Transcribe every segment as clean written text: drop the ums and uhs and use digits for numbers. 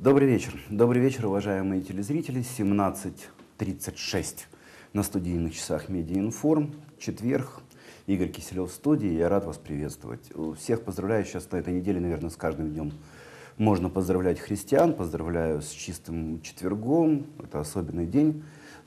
Добрый вечер, уважаемые телезрители. 17:36 на студийных часах Медиаинформ. Четверг. Игорь Киселев в студии. Я рад вас приветствовать. Всех поздравляю сейчас на этой неделе, наверное, с каждым днем. Можно поздравлять христиан. Поздравляю с чистым четвергом. Это особенный день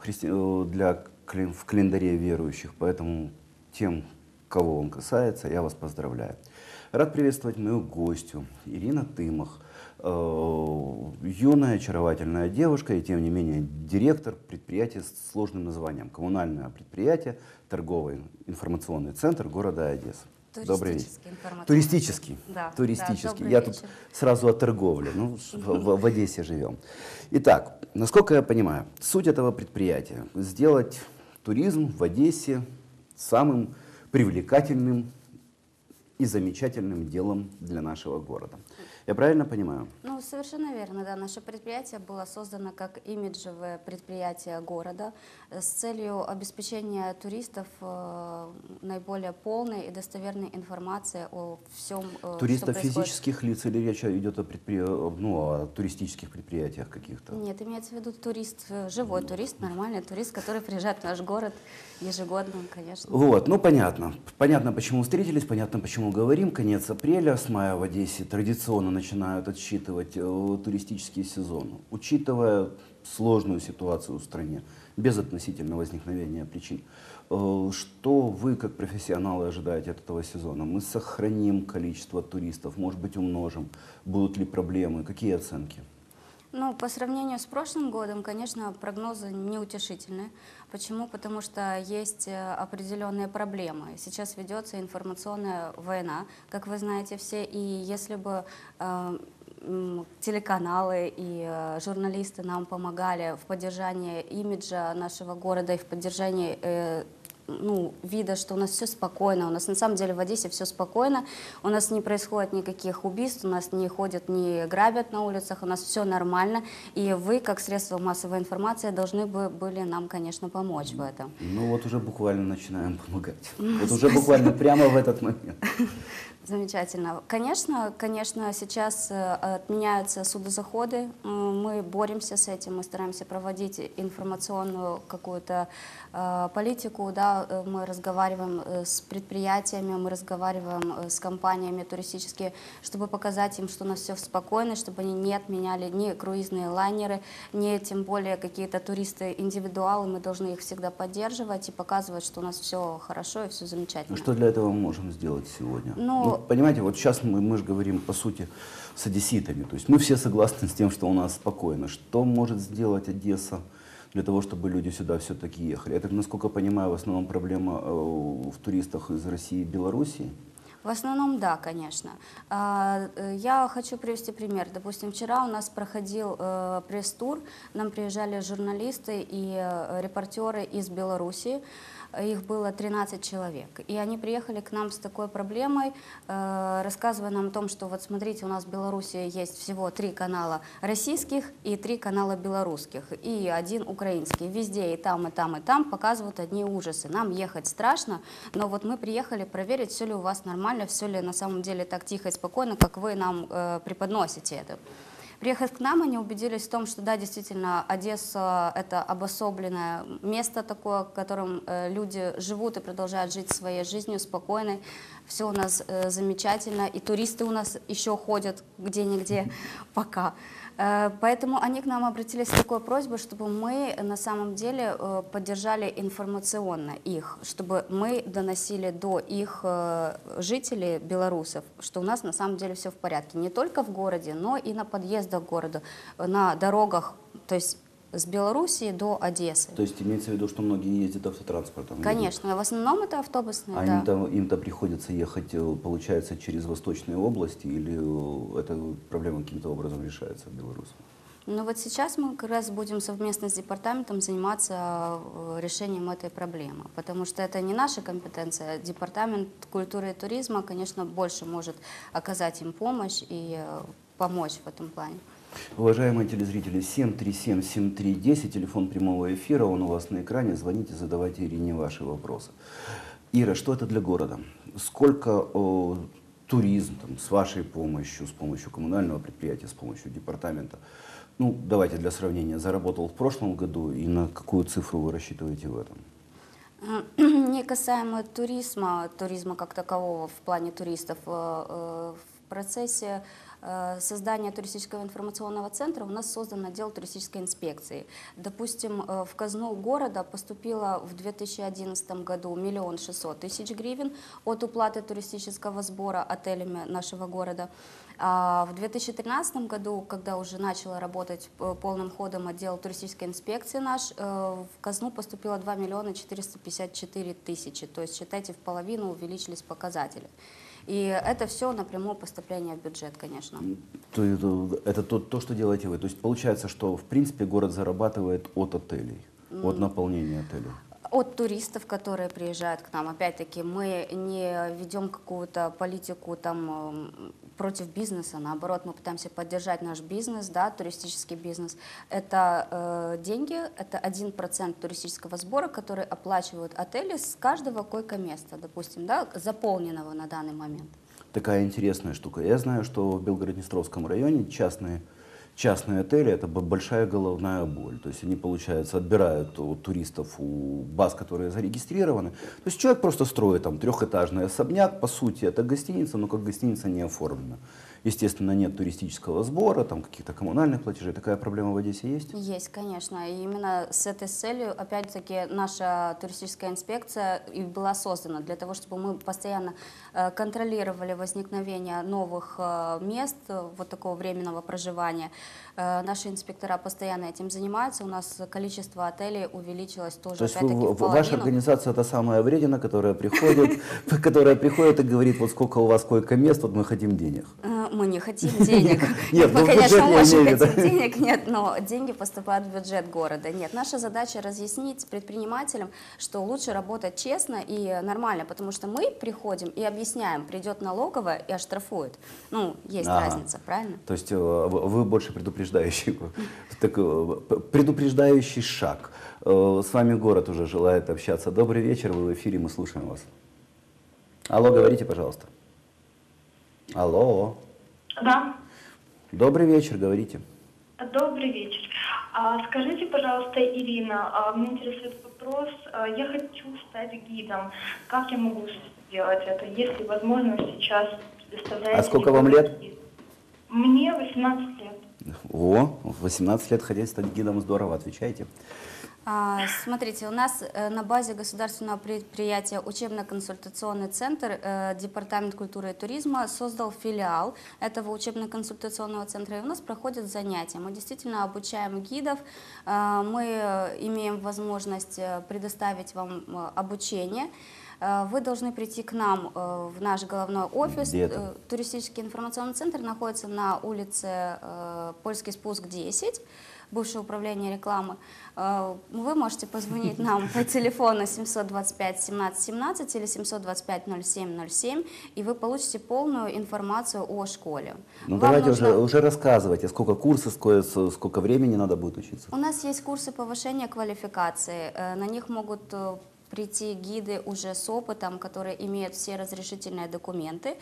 в календаре верующих. Поэтому тем, кого он касается, я вас поздравляю. Рад приветствовать мою гостью Ирина Тымах. Юная, очаровательная девушка и, тем не менее, директор предприятия с сложным названием. Коммунальное предприятие, торговый информационный центр города Одесса. Добрый вечер. Туристический. Да, туристический. Да, Я тут сразу о торговле. Ну, в Одессе живем. Итак, насколько я понимаю, суть этого предприятия – сделать туризм в Одессе самым привлекательным и замечательным делом для нашего города. Я правильно понимаю? Ну, совершенно верно, да. Наше предприятие было создано как имиджевое предприятие города с целью обеспечения туристов наиболее полной и достоверной информацией о всем, туристов что происходит. Физических лиц или речь идет о туристических предприятиях каких-то? Нет, имеется в виду турист, живой турист, нормальный турист, который приезжает в наш город ежегодно, конечно. Вот, ну понятно. Понятно, почему встретились, понятно, почему говорим. Конец апреля, с мая в Одессе традиционно начинают отсчитывать туристический сезон. Учитывая сложную ситуацию в стране, без относительного возникновения причин, что вы, как профессионалы, ожидаете от этого сезона? Мы сохраним количество туристов, может быть, умножим? Будут ли проблемы? Какие оценки? Ну, по сравнению с прошлым годом, конечно, прогнозы неутешительны. Почему? Потому что есть определенные проблемы. Сейчас ведется информационная война, как вы знаете все, и если бы телеканалы и журналисты нам помогали в поддержании имиджа нашего города и в поддержании вида, что у нас все спокойно, у нас на самом деле в Одессе все спокойно, у нас не происходит никаких убийств, у нас не ходят, не грабят на улицах, у нас все нормально, и вы, как средство массовой информации, должны были нам, конечно, помочь в этом. Ну вот уже буквально начинаем помогать. Вот уже буквально прямо в этот момент. Замечательно. Конечно, сейчас отменяются судозаходы, мы боремся с этим, мы стараемся проводить информационную какую-то политику, да, мы разговариваем с предприятиями, мы разговариваем с компаниями туристическими, чтобы показать им, что у нас все спокойно, чтобы они не отменяли ни круизные лайнеры, ни тем более какие-то туристы-индивидуалы, мы должны их всегда поддерживать и показывать, что у нас все хорошо и все замечательно. Что для этого мы можем сделать сегодня? Ну, понимаете, вот сейчас мы же говорим, по сути, с одесситами, то есть мы все согласны с тем, что у нас спокойно. Что может сделать Одесса для того, чтобы люди сюда все-таки ехали? Это, насколько понимаю, в основном проблема в туристах из России и Белоруссии? В основном, да, конечно. Я хочу привести пример. Допустим, вчера у нас проходил пресс-тур, нам приезжали журналисты и репортеры из Белоруссии. Их было 13 человек. И они приехали к нам с такой проблемой, рассказывая нам о том, что вот смотрите, у нас в Беларуси есть всего 3 канала российских и 3 канала белорусских, и 1 украинский. Везде и там, и там, и там показывают одни ужасы. Нам ехать страшно, но вот мы приехали проверить, все ли у вас нормально, все ли на самом деле так тихо и спокойно, как вы нам преподносите это. Приехав к нам, они убедились в том, что да, действительно, Одесса – это обособленное место такое, в котором люди живут и продолжают жить своей жизнью спокойной. Все у нас замечательно, и туристы у нас еще ходят где-нигде пока. Поэтому они к нам обратились с такой просьбой, чтобы мы на самом деле поддержали информационно их, чтобы мы доносили до их жителей, белорусов, что у нас на самом деле все в порядке. Не только в городе, но и на подъездах к городу, на дорогах, то есть с Белоруссии до Одессы. То есть имеется в виду, что многие ездят автотранспортом? Конечно, в основном это автобусные, а да. Им-то приходится ехать, получается, через восточные области, или эта проблема каким-то образом решается в Беларуси? Ну вот сейчас мы как раз будем совместно с департаментом заниматься решением этой проблемы, потому что это не наша компетенция. Департамент культуры и туризма, конечно, больше может оказать им помощь и помочь в этом плане. Уважаемые телезрители, 737-7310, телефон прямого эфира, он у вас на экране, звоните, задавайте Ирине ваши вопросы. Ира, что это для города? Сколько туризм там, с вашей помощью, с помощью коммунального предприятия, с помощью департамента, ну, давайте для сравнения, заработал в прошлом году и на какую цифру вы рассчитываете в этом? Не касаемо туризма как такового в плане туристов, в процессе создания туристического информационного центра у нас создан отдел туристической инспекции. Допустим, в казну города поступило в 2011 году 1 600 000 гривен от уплаты туристического сбора отелями нашего города. А в 2013 году, когда уже начало работать полным ходом отдел туристической инспекции наш, в казну поступило 2 454 000, то есть, считайте, в половину увеличились показатели. И это все напрямую поступление в бюджет, конечно. Это то, что делаете вы. То есть получается, что в принципе город зарабатывает от отелей, от наполнения отелей. От туристов, которые приезжают к нам. Опять-таки, мы не ведем какую-то политику там против бизнеса, наоборот, мы пытаемся поддержать наш бизнес, да, туристический бизнес. Это деньги, это 1% туристического сбора, который оплачивают отели с каждого койко-места, допустим, да, заполненного на данный момент. Такая интересная штука. Я знаю, что в Белгород-Днестровском районе частные отели — это большая головная боль. То есть они, получается, отбирают у туристов, у баз, которые зарегистрированы. То есть человек просто строит там трехэтажный особняк, по сути это гостиница, но как гостиница не оформлена. Естественно, нет туристического сбора, там каких-то коммунальных платежей. Такая проблема в Одессе есть? Есть, конечно. И именно с этой целью, опять-таки, наша туристическая инспекция и была создана для того, чтобы мы постоянно контролировали возникновение новых мест, вот такого временного проживания. Наши инспектора постоянно этим занимаются. У нас количество отелей увеличилось тоже, опять-таки, в половину. Ваша организация — это самая вредина, которая приходит и говорит: вот сколько у вас койко-мест, вот мы хотим денег. Мы не хотим денег. Нет, мы, конечно, можем хотеть денег, нет, но деньги поступают в бюджет города. Нет, наша задача разъяснить предпринимателям, что лучше работать честно и нормально, потому что мы приходим и объясняем, придет налоговая и оштрафует. Ну, есть разница, правильно? То есть вы больше предупреждающий шаг. С вами город уже желает общаться. Добрый вечер, вы в эфире, мы слушаем вас. Алло, говорите, пожалуйста. Алло. Да. Добрый вечер, говорите. Добрый вечер. Скажите, пожалуйста, Ирина, меня интересует вопрос. Я хочу стать гидом. Как я могу сделать это? Есть ли возможность сейчас предоставлять... А сколько вам лет? Мне 18 лет. О, 18 лет хотеть стать гидом, здорово, отвечайте. Смотрите, у нас на базе государственного предприятия учебно-консультационный центр, Департамент культуры и туризма создал филиал этого учебно-консультационного центра, и у нас проходят занятия. Мы действительно обучаем гидов, мы имеем возможность предоставить вам обучение. Вы должны прийти к нам в наш головной офис. Туристический информационный центр находится на улице Польский спуск 10. Бывшее управление рекламы. Вы можете позвонить нам по телефону 725 17 17 или 725 07 07, и вы получите полную информацию о школе. Ну давайте уже рассказывайте, сколько курсов, сколько времени надо будет учиться. У нас есть курсы повышения квалификации, на них могут прийти гиды уже с опытом, которые имеют все разрешительные документы.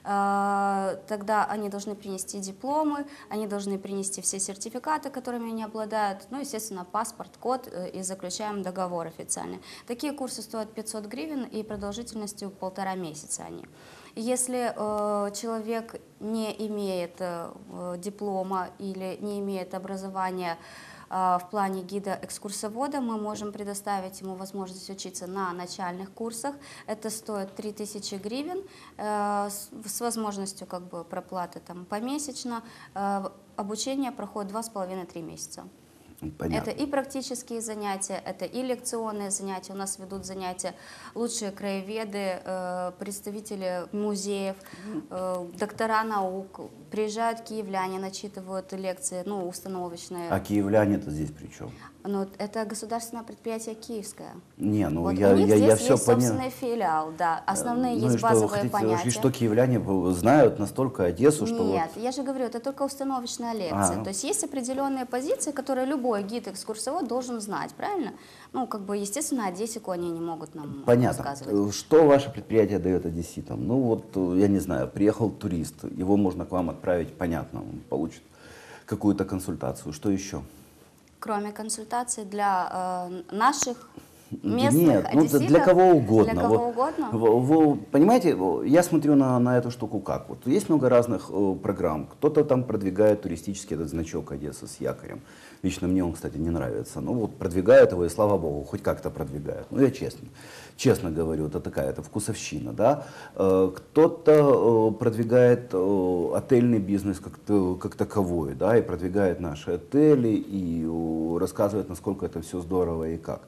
Тогда они должны принести дипломы, они должны принести все сертификаты, которыми они обладают, ну, естественно, паспорт, код, и заключаем договор официальный. Такие курсы стоят 500 гривен и продолжительностью 1,5 месяца они. Если человек не имеет диплома или не имеет образования в плане гида-экскурсовода, мы можем предоставить ему возможность учиться на начальных курсах. Это стоит 3000 гривен с возможностью как бы проплаты там помесячно. Обучение проходит 2,5-3 месяца. Понятно. Это и практические занятия, это и лекционные занятия. У нас ведут занятия лучшие краеведы, представители музеев, доктора наук. Приезжают киевляне, начитывают лекции, ну, установочные. А киевляне-то здесь при чем? Ну, это государственное предприятие киевское. Не, ну Вот я у них здесь все есть понял. собственный филиал, да. Основные Ну и есть что, вы базовые хотите, понятия. и что киевляне знают настолько Одессу, что Нет, вот... я же говорю, это только установочная лекция. А. То есть есть определенные позиции, которые любой гид-экскурсовод должен знать, правильно? Ну, как бы, естественно, Одессику они не могут нам Понятно. рассказывать. Что ваше предприятие дает одесситам? Ну вот, я не знаю, приехал турист, его можно к вам отправить, понятно, он получит какую-то консультацию. Что еще? Кроме консультаций для наших Да местных нет, ну одесситов, для кого угодно. Для кого Вот, угодно? понимаете, я смотрю на эту штуку как. Вот есть много разных программ. Кто-то там продвигает туристический этот значок Одессы с якорем. Лично мне он, кстати, не нравится. Ну вот продвигают его, и слава богу, хоть как-то продвигают. Ну я честно говорю, это такая вкусовщина, да. Кто-то продвигает отельный бизнес как таковой, да, и продвигает наши отели, и рассказывает, насколько это все здорово и как.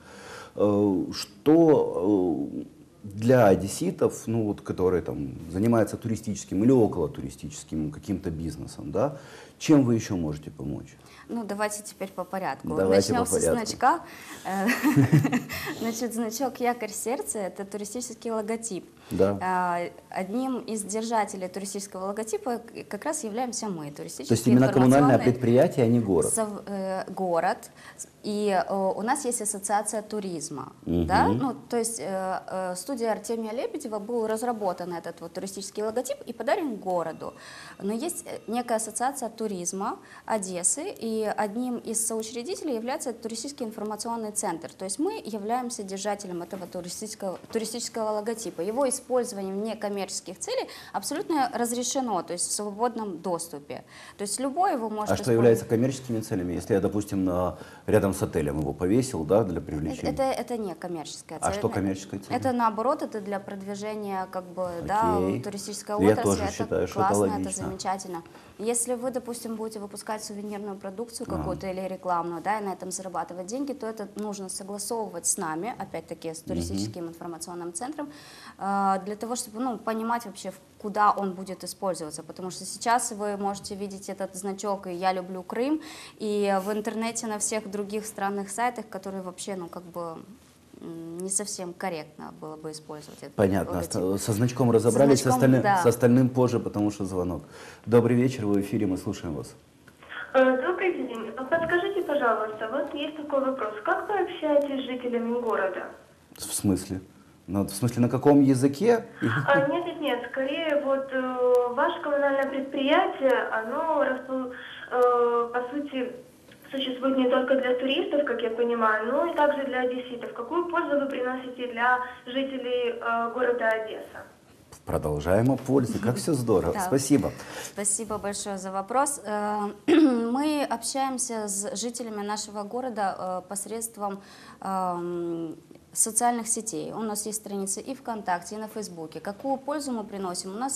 Что для одесситов, ну вот, которые там занимаются туристическим или около туристическим каким-то бизнесом, да, чем вы еще можете помочь? Ну, давайте теперь по порядку. Давайте Начнем по порядку. со значка. Значит, значок «Якорь сердца» — это туристический логотип. Да. Одним из держателей туристического логотипа как раз являемся мы, туристический То есть именно коммунальное предприятие, а не город? Город. И у нас есть ассоциация туризма. Угу. Да? Ну, то есть студия Артемия Лебедева был разработан этот вот туристический логотип и подарен городу. Но есть некая ассоциация туризма Одессы, и одним из соучредителей является туристический информационный центр. То есть мы являемся держателем этого туристического логотипа. Его использование в некоммерческих целях абсолютно разрешено, то есть в свободном доступе. То есть любой его может А что является коммерческими целями? Если я, допустим, рядом с отелем его повесил, да, для привлечения? Это не коммерческая цель. А что коммерческая цель? Это наоборот, это для продвижения как бы, да, туристической Я отрасли. тоже это считаю, что классно, это логично. это замечательно. Если вы, допустим, будете выпускать сувенирную продукцию Ага. какую-то или рекламную, да, и на этом зарабатывать деньги, то это нужно согласовывать с нами, опять-таки с туристическим информационным центром, для того, чтобы, ну, понимать вообще, куда он будет использоваться. Потому что сейчас вы можете видеть этот значок «Я люблю Крым», и в интернете на всех других странных сайтах, которые вообще, ну, как бы не совсем корректно было бы использовать этот Понятно. логотип. Со значком разобрались, Со значком, да. с остальным позже, потому что звонок. Добрый вечер, вы в эфире, мы слушаем вас. Добрый день. Подскажите, пожалуйста, вот есть такой вопрос. Как вы общаетесь с жителями города? В смысле? В смысле, на каком языке? Нет, скорее вот ваше коммунальное предприятие, оно, по сути, существует не только для туристов, как я понимаю, но и также для одесситов. Какую пользу вы приносите для жителей города Одесса? Продолжаем о пользе. Как все здорово. Да. Спасибо. Спасибо большое за вопрос. Мы общаемся с жителями нашего города посредством социальных сетей. У нас есть страницы и ВКонтакте, и на Фейсбуке. Какую пользу мы приносим? У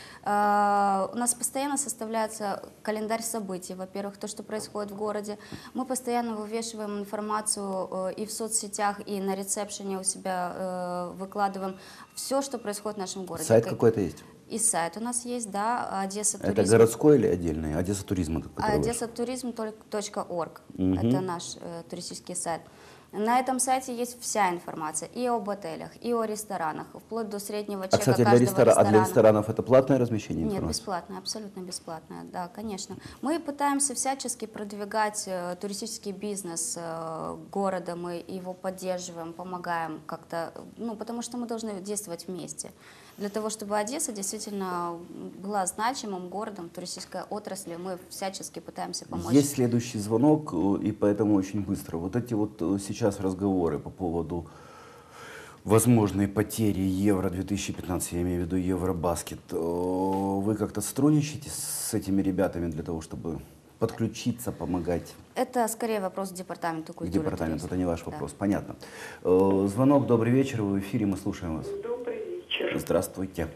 нас постоянно составляется календарь событий, во-первых, то, что происходит в городе. Мы постоянно вывешиваем информацию и в соцсетях, и на ресепшене у себя выкладываем все, что происходит в нашем городе. Сайт какой-то есть? И сайт у нас есть, да, Одесса Туризм. Это городской или отдельный? Одесса Туризм. Одессатуризм.орг. Это наш туристический сайт. На этом сайте есть вся информация и об отелях, и о ресторанах, вплоть до среднего чека кстати, каждого ресторана. для ресторанов это платное размещение Нет, информации? бесплатное, абсолютно бесплатное, да, конечно. Мы пытаемся всячески продвигать туристический бизнес города, мы его поддерживаем, помогаем как-то, ну, потому что мы должны действовать вместе. Для того, чтобы Одесса действительно была значимым городом туристической отрасли, мы всячески пытаемся помочь. Есть следующий звонок, и поэтому очень быстро. Вот эти вот сейчас разговоры по поводу возможной потери Евро-2015, я имею в виду Евробаскет, вы как-то сотрудничаете с этими ребятами для того, чтобы подключиться, помогать? Это скорее вопрос к департаменту культуры. Департамент, это не ваш Да. вопрос, понятно. Звонок, добрый вечер, вы в эфире, мы слушаем вас. Добрый вечер. Здравствуйте.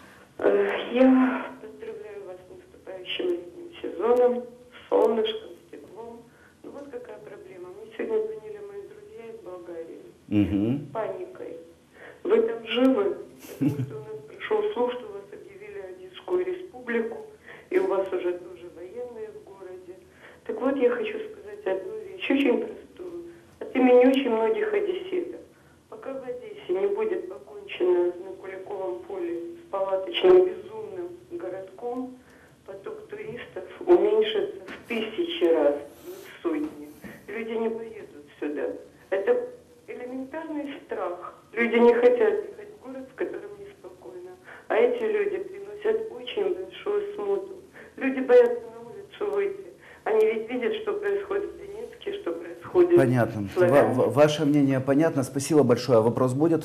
Я поздравляю вас с наступающим летним сезоном, солнышком, с теплом. Ну вот какая проблема. Мне сегодня звонили мои друзья из Болгарии с паникой. Вы там живы? Потому что у нас пришел слух, что вас объявили Одесскую республику, и у вас уже тоже военные в городе. Так вот, я хочу сказать одну вещь, очень простую. имени очень многих одесситов. Пока в Одессе не будет покончено на Куликовом поле с палаточным безумным городком, поток туристов уменьшится в 1000 раз, в сотни. Люди не поедут сюда. Это элементарный страх. Люди не хотят ехать в город, в котором неспокойно. А эти люди приносят очень большую смуту. Люди боятся на улицу выйти. Они ведь видят, что происходит в Донецке, что происходит Понятно. в Славянске. Ваше мнение понятно. Спасибо большое. А вопрос будет?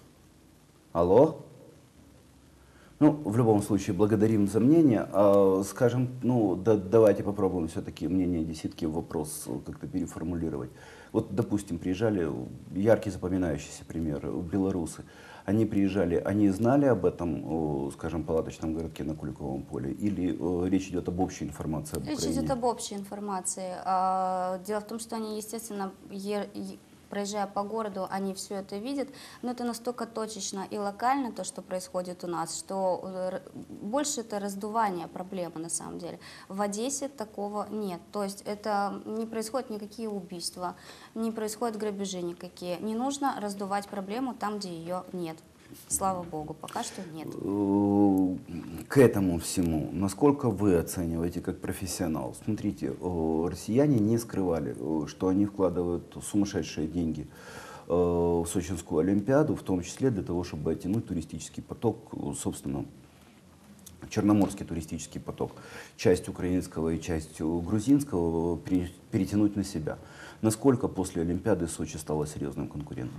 Алло? Ну, в любом случае, благодарим за мнение. Скажем, ну, давайте попробуем все-таки мнение десятки вопрос как-то переформулировать. Вот, допустим, приезжали, яркий запоминающийся пример, белорусы. Они приезжали, они знали об этом, скажем, палаточном городке на Куликовом поле? Или речь идет об общей информации об Украине? Речь идет об общей информации. Дело в том, что они, естественно, проезжая по городу, они все это видят, но это настолько точечно и локально, то, что происходит у нас, что больше это раздувание проблемы на самом деле. В Одессе такого нет. То есть это не происходят никакие убийства, не происходят грабежи никакие. Не нужно раздувать проблему там, где ее нет. Слава Богу, пока что нет. К этому всему, насколько вы оцениваете как профессионал? Смотрите, россияне не скрывали, что они вкладывают сумасшедшие деньги в Сочинскую Олимпиаду, в том числе для того, чтобы оттянуть туристический поток, собственно, черноморский туристический поток, часть украинского и часть грузинского перетянуть на себя. Насколько после Олимпиады Сочи стала серьезным конкурентом?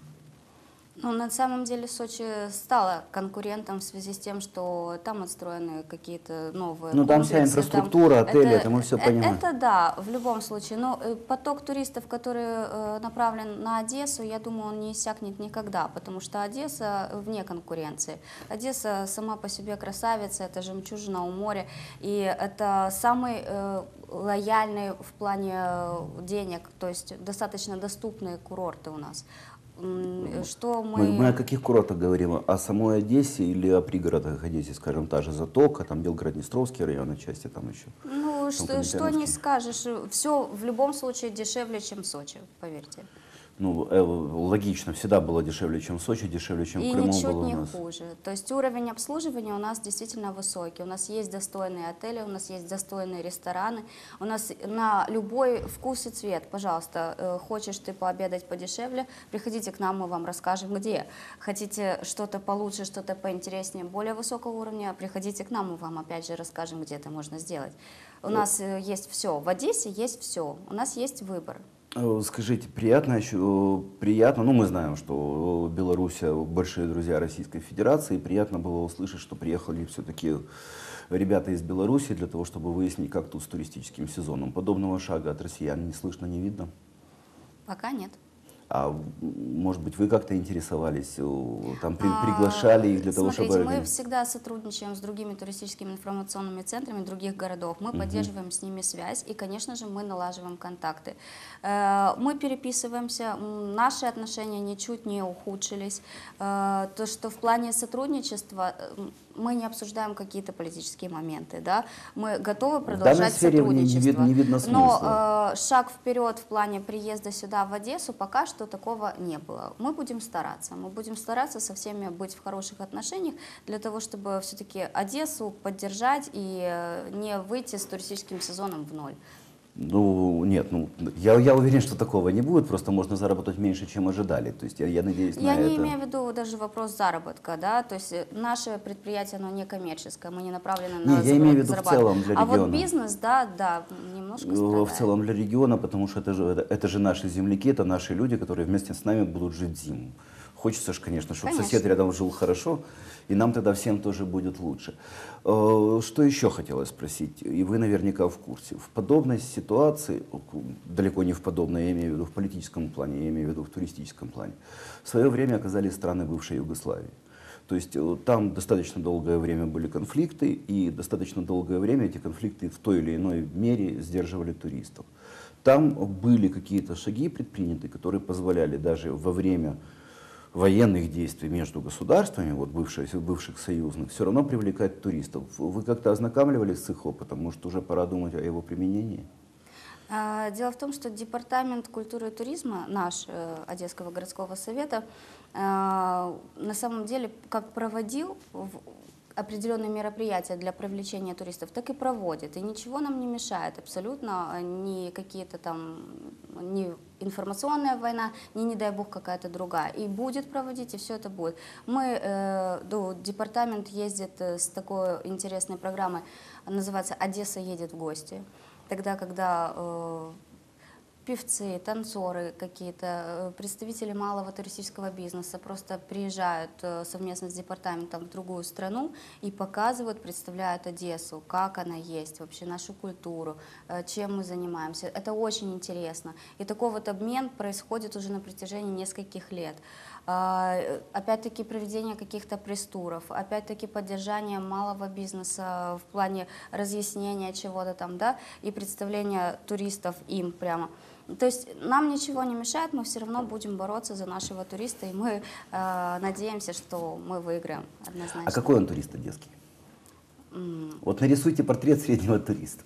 Ну, на самом деле Сочи стала конкурентом в связи с тем, что там отстроены какие-то новые Ну, там вся инфраструктура, отели, это мы все понимаем. Это да, в любом случае. Но поток туристов, который направлен на Одессу, я думаю, он не иссякнет никогда, потому что Одесса вне конкуренции. Одесса сама по себе красавица, это жемчужина у моря, и это самый лояльный в плане денег, то есть достаточно доступные курорты у нас. Что мы о каких курортах говорим? О самой Одессе или о пригородах Одессы, скажем, та же Затока, там Белгород-Днестровский район, отчасти там еще? Ну, что не скажешь, все в любом случае дешевле, чем Сочи, поверьте. Ну, логично, всегда было дешевле, чем в Сочи, дешевле, чем в Крыму было у нас. И ничуть не хуже. То есть уровень обслуживания у нас действительно высокий. У нас есть достойные отели, у нас есть достойные рестораны. У нас на любой вкус и цвет, пожалуйста, хочешь ты пообедать подешевле, приходите к нам, мы вам расскажем, где. Хотите что-то получше, что-то поинтереснее, более высокого уровня, приходите к нам, мы вам опять же расскажем, где это можно сделать. У нас есть все. В Одессе есть все. У нас есть выбор. Скажите, приятно, ну мы знаем, что Беларусь большие друзья Российской Федерации, приятно было услышать, что приехали все-таки ребята из Беларуси для того, чтобы выяснить, как тут с туристическим сезоном. Подобного шага от россиян не слышно, не видно? Пока нет. А может быть, вы как-то интересовались, там приглашали их для того, чтобы... Смотрите, мы всегда сотрудничаем с другими туристическими информационными центрами других городов. Мы поддерживаем с ними связь и, конечно же, мы налаживаем контакты. Мы переписываемся, наши отношения ничуть не ухудшились. То, что в плане сотрудничества мы не обсуждаем какие-то политические моменты, да? Мы готовы продолжать сотрудничество. Не видно смысла. Но шаг вперед в плане приезда сюда, в Одессу, пока что такого не было. Мы будем стараться со всеми быть в хороших отношениях для того, чтобы все-таки Одессу поддержать и не выйти с туристическим сезоном в ноль. Ну, нет, я уверен, что такого не будет, просто можно заработать меньше, чем ожидали. То есть я надеюсь на это. Я не имею в виду даже вопрос заработка, да, то есть наше предприятие, оно не коммерческое, мы не направлены на я имею в виду в целом для региона. А вот бизнес, да, немножко страдает. В целом для региона, потому что это же наши земляки, это наши люди, которые вместе с нами будут жить зиму. Хочется же, конечно, чтобы сосед рядом жил хорошо, и нам тогда всем тоже будет лучше. Что еще хотелось спросить, и вы наверняка в курсе. В подобной ситуации, далеко не в подобной, я имею в виду в политическом плане, я имею в виду в туристическом плане, в свое время оказались страны бывшей Югославии. То есть там достаточно долгое время были конфликты, и достаточно долгое время эти конфликты в той или иной мере сдерживали туристов. Там были какие-то шаги предприняты, которые позволяли даже во время военных действий между государствами, вот бывших союзных, все равно привлекать туристов. Вы как-то ознакомливались с их опытом? Может, уже пора думать о его применении? Дело в том, что Департамент культуры и туризма, наш Одесского городского совета, на самом деле как проводил определенные мероприятия для привлечения туристов, так и проводит. И ничего нам не мешает абсолютно, ни какие-то там, ни информационная война, ни, не дай бог, какая-то другая. И будет проводить, и все это будет. Департамент ездит с такой интересной программой, называется «Одесса едет в гости». Тогда, когда певцы, танцоры какие-то, представители малого туристического бизнеса просто приезжают совместно с департаментом в другую страну и показывают, представляют Одессу, как она есть, вообще нашу культуру, чем мы занимаемся. Это очень интересно. И такой вот обмен происходит уже на протяжении нескольких лет. Опять-таки проведение каких-то пресс-туров, опять-таки поддержание малого бизнеса в плане разъяснения чего-то там, да, и представления туристов им прямо. То есть нам ничего не мешает, мы все равно будем бороться за нашего туриста, и мы надеемся, что мы выиграем однозначно. А какой он турист одесский? Вот нарисуйте портрет среднего туриста.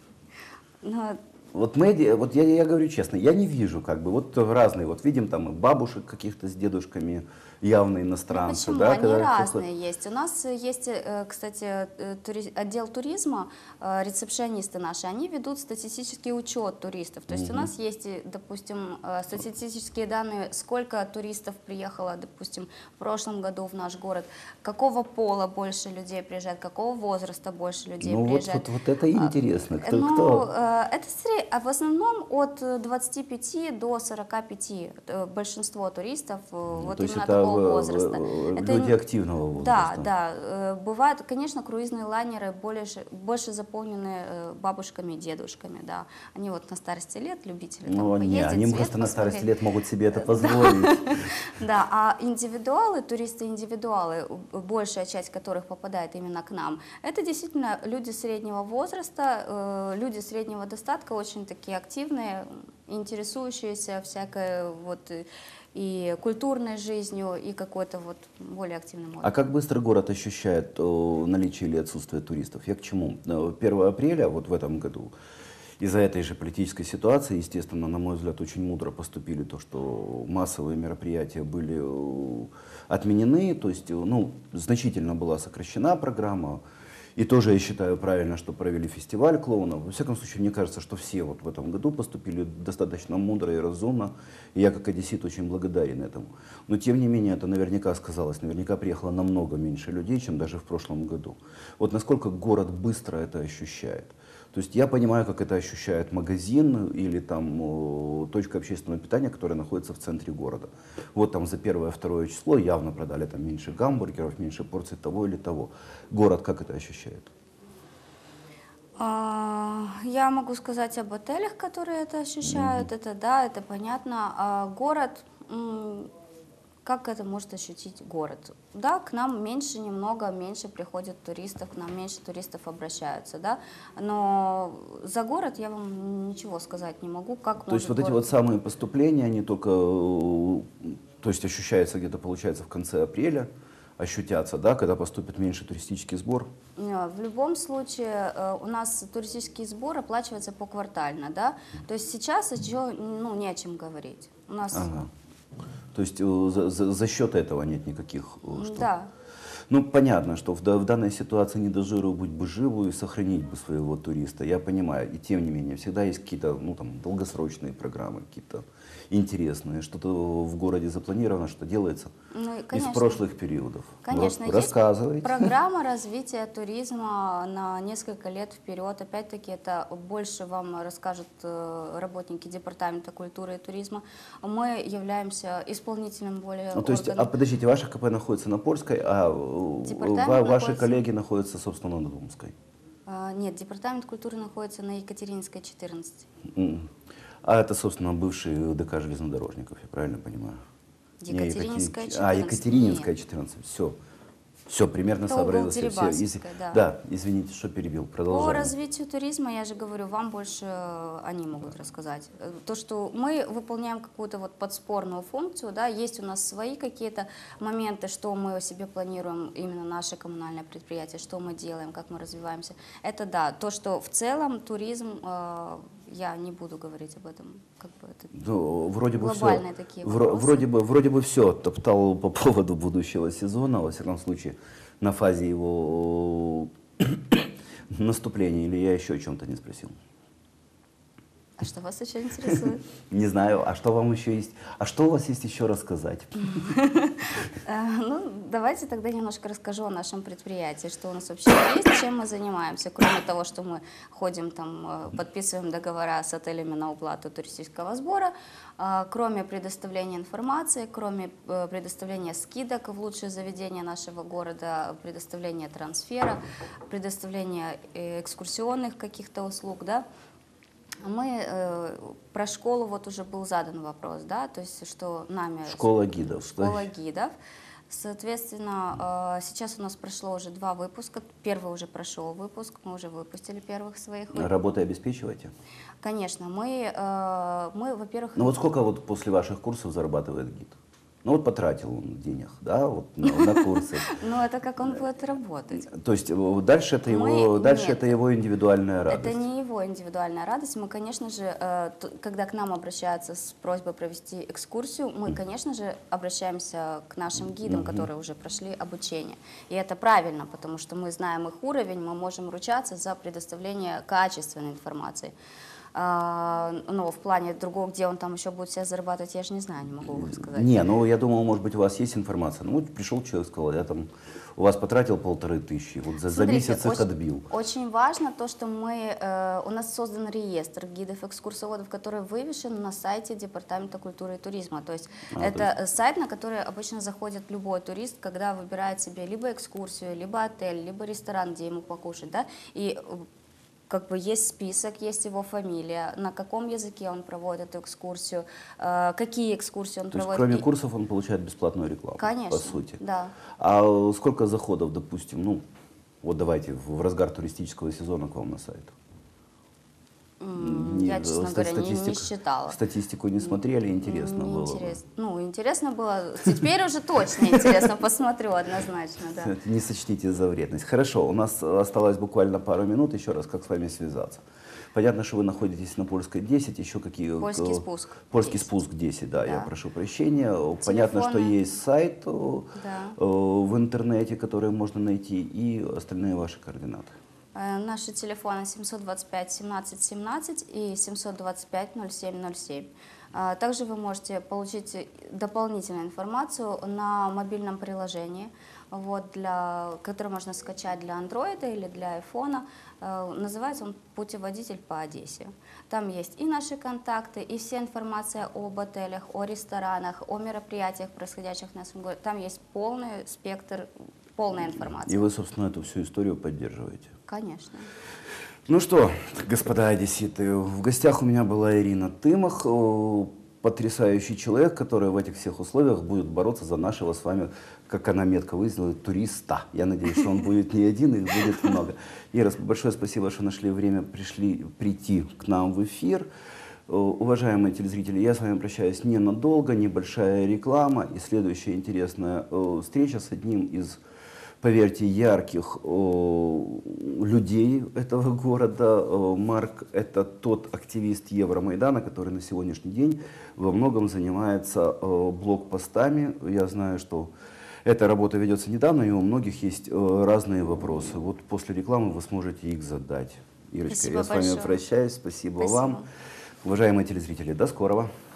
Вот я говорю честно, я не вижу как бы, вот разные, вот видим там и бабушек каких-то с дедушками, явно иностранцы. Почему? Да, Они разные есть. У нас есть, кстати, отдел туризма, рецепшионисты наши, они ведут статистический учет туристов. То есть у нас есть, допустим, статистические данные, сколько туристов приехало, допустим, в прошлом году в наш город, какого пола больше людей приезжает, какого возраста больше людей приезжает. Вот это интересно. Кто? Это в основном от 25 до 45 большинство туристов вот то есть именно это такого возраста. Люди активного возраста. Да. Бывают, конечно, круизные лайнеры больше заполнены бабушками и дедушками, да. Они вот на старости лет любители там поездить, они просто на старости лет могут себе это позволить. Да, а индивидуалы, туристы-индивидуалы, большая часть которых попадает именно к нам, это действительно люди среднего возраста, люди среднего достатка, очень такие активные, интересующиеся всякой вот и культурной жизнью, и какой-то вот более активным отдыхом. А как быстро город ощущает наличие или отсутствие туристов? Я к чему? 1 апреля вот в этом году из-за этой же политической ситуации, естественно, на мой взгляд, очень мудро поступили то, что массовые мероприятия были отменены, то есть значительно была сокращена программа. И тоже я считаю правильно, что провели фестиваль клоунов. Во всяком случае, мне кажется, что все вот в этом году поступили достаточно мудро и разумно. И я как одессит очень благодарен этому. Но тем не менее, это наверняка сказалось. Наверняка приехало намного меньше людей, чем даже в прошлом году. Вот насколько город быстро это ощущает. То есть я понимаю, как это ощущает магазин или там точка общественного питания, которая находится в центре города. Вот там за 1-2 число явно продали там меньше гамбургеров, меньше порций того или того. Город как это ощущает? Я могу сказать об отелях, которые это ощущают. Это да, это понятно. А город, как это может ощутить город? Да, к нам немного меньше приходят туристов, к нам меньше туристов обращаются, да, но за город я вам ничего сказать не могу. То есть вот эти вот самые поступления, они только, то есть ощущаются где-то, получается, в конце апреля, ощутятся, да, когда поступит меньше туристический сбор? В любом случае у нас туристический сбор оплачивается поквартально, да, то есть сейчас еще не о чем говорить. У нас... То есть за счет этого нет никаких... Да. Понятно, что в данной ситуации не дожировать бы живу и сохранить бы своего туриста, я понимаю. И тем не менее, всегда есть какие-то долгосрочные программы, какие-то интересные. Что-то в городе запланировано, что делается из прошлых периодов. Конечно, рассказывайте. Есть программа развития туризма на несколько лет вперед. Опять-таки, это больше вам расскажут работники Департамента культуры и туризма. Мы являемся исполнительным органом. То есть, подождите, ваша КП находится на Польской, а ваши коллеги находятся, собственно, на Думской? Нет, Департамент культуры находится на Екатерининской, 14. А это, собственно, бывший ДК железнодорожников, я правильно понимаю? Екатерининская, 14. Екатерининская, 14, все, примерно сообразился. Да, извините, что перебил, продолжаем. По развитию туризма, я же говорю, вам больше они могут рассказать. То, что мы выполняем какую-то вот подспорную функцию, да, есть у нас свои какие-то моменты, что мы себе планируем, именно наше коммунальное предприятие, что мы делаем, как мы развиваемся. Это да, то, что в целом туризм, я не буду говорить об этом, как бы это Ну, вроде бы глобальные все, такие вопросы. вроде бы все топтал по поводу будущего сезона, во всяком случае, на фазе его наступления, или я еще о чем-то не спросил? А что вас еще интересует? Не знаю, а что вам еще есть, а что у вас есть еще рассказать? Ну, давайте тогда немножко расскажу о нашем предприятии, что у нас вообще есть, чем мы занимаемся, кроме того, что мы ходим там, подписываем договора с отелями на уплату туристического сбора, кроме предоставления информации, кроме предоставления скидок в лучшие заведения нашего города, предоставления трансфера, предоставления экскурсионных каких-то услуг, да. Мы про школу, вот уже был задан вопрос, да, то есть что нами... Школа гидов. Школа гидов. Соответственно, сейчас у нас прошло уже 2 выпуска. Первый уже прошел выпуск, мы уже выпустили первых своих выпусков. Работой обеспечиваете? Конечно, мы во-первых... Ну вот сколько вот после ваших курсов зарабатывает гид? Ну вот потратил он денег, да, вот на курсы. Ну это как он будет работать. То есть дальше это его индивидуальная радость. Это не его индивидуальная радость. Мы, конечно же, когда к нам обращаются с просьбой провести экскурсию, мы, конечно же, обращаемся к нашим гидам, которые уже прошли обучение. И это правильно, потому что мы знаем их уровень, мы можем ручаться за предоставление качественной информации. Но в плане другого, где он там еще будет себя зарабатывать, я же не знаю, не могу вам сказать. Не, ну я думал, может быть, у вас есть информация. Ну вот пришел человек, сказал, я там у вас потратил 1500, вот за месяц их отбил. Очень важно то, что у нас создан реестр гидов-экскурсоводов, который вывешен на сайте Департамента культуры и туризма. То есть это сайт, на который обычно заходит любой турист, когда выбирает себе либо экскурсию, либо отель, либо ресторан, где ему покушать, да, и как бы есть список, есть его фамилия, на каком языке он проводит эту экскурсию, какие экскурсии он проводит. То есть, кроме курсов он получает бесплатную рекламу, конечно, по сути. Да. А сколько заходов, допустим, ну, вот давайте в разгар туристического сезона к вам на сайт? Я, честно говоря, не считала. Статистику не смотрели, интересно было бы. Ну, интересно было. Теперь уже точно интересно, посмотрю однозначно, да. Не сочтите за вредность. Хорошо, у нас осталось буквально пару минут. Еще раз, как с вами связаться? Понятно, что вы находитесь на Польской 10, еще какие... Польский спуск. Польский спуск 10, да, я прошу прощения. Понятно, что есть сайт в интернете, который можно найти, и остальные ваши координаты. Наши телефоны 725 17 17 и 725 07 07. Также вы можете получить дополнительную информацию на мобильном приложении, которое можно скачать для Android или для iPhone. Называется он «Путеводитель по Одессе». Там есть и наши контакты, и вся информация об отелях, о ресторанах, о мероприятиях, происходящих в нашем городе. Там есть полный спектр, полная информация. И вы, собственно, эту всю историю поддерживаете? Конечно. Ну что, господа одесситы, в гостях у меня была Ирина Тымах, потрясающий человек, который в этих всех условиях будет бороться за нашего с вами, как она метко выяснила, туриста. Я надеюсь, что он будет не один, их будет много. Ира, большое спасибо, что нашли время прийти к нам в эфир. Уважаемые телезрители, я с вами прощаюсь ненадолго, небольшая реклама и следующая интересная встреча с одним из, поверьте, ярких людей этого города. Марк – это тот активист Евромайдана, который на сегодняшний день во многом занимается блогпостами. Я знаю, что эта работа ведется недавно, и у многих есть разные вопросы. Вот после рекламы вы сможете их задать. Ирочка, Спасибо я с вами большое. прощаюсь. Спасибо вам. Уважаемые телезрители, до скорого.